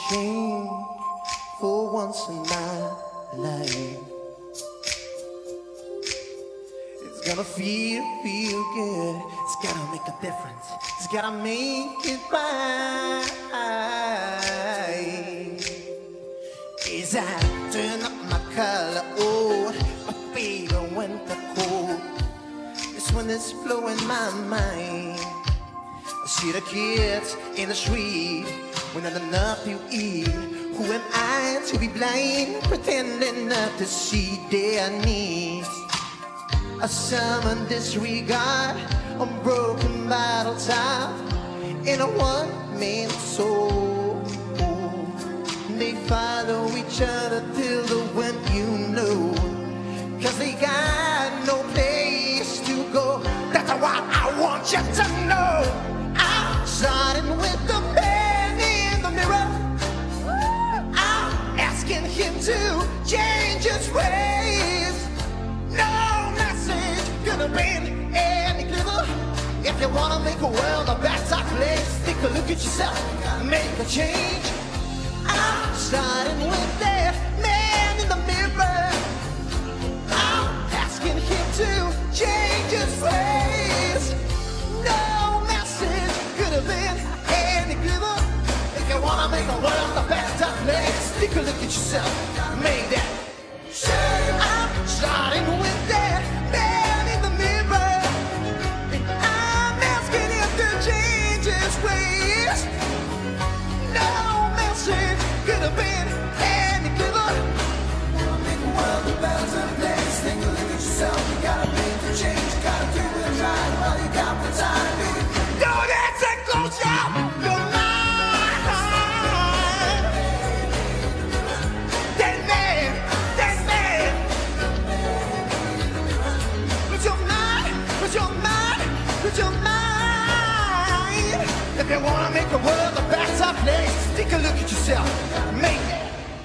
change for once in my life. It's gonna feel good. It's gotta make a difference. It's gotta make it right. As I turn up my color, oh, my favorite winter coat. This one is blowing my mind. I see the kids in the street with not enough to eat. Who am I to be blind, pretending not to see their needs? A summoned disregard, a broken bottle top, in a one-man soul. They follow each other till the wind, you know, 'cause they got no place to go. That's what I want you to know. I'm starting with the man in the mirror. I'm asking him to change his ways. No message could have been any clearer. If you wanna make a world a better place, take a look at yourself, make a change. I'm starting with that man in the mirror. I'm asking him to change his ways. No message could have been any clearer. If you wanna make the world a better place, take a look at yourself, make that change. I'm starting with that man in the mirror. And I'm asking him to change his ways. No message could have been any clearer. Wanna make the world a better place, take a look at yourself. You gotta make a change, you gotta do it right while you got the time, baby. Do that to close your mind. That man, put your mind, put your mind, put your mind. If you wanna make the world a better place, take a look at yourself, make it.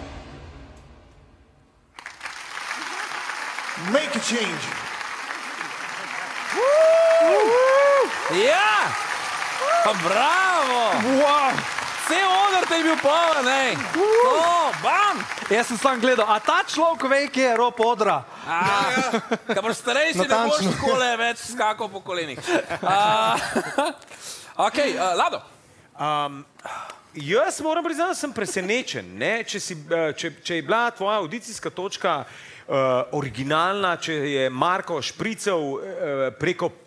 Make a change. Ja! Pa bravo! Wow. Cel odr te je bil poln, ej! To, bam! Jaz sem sam gledal, a ta človek ve, kje je rob odra? Ka boš starejši, ne boš Natančno. takole več skakal po kolenih. Ok, Lado. Jaz moram priznati, da sem presenečen, ne? Če je bila tvoja audicijska točka originalna, če je Marko špricev preko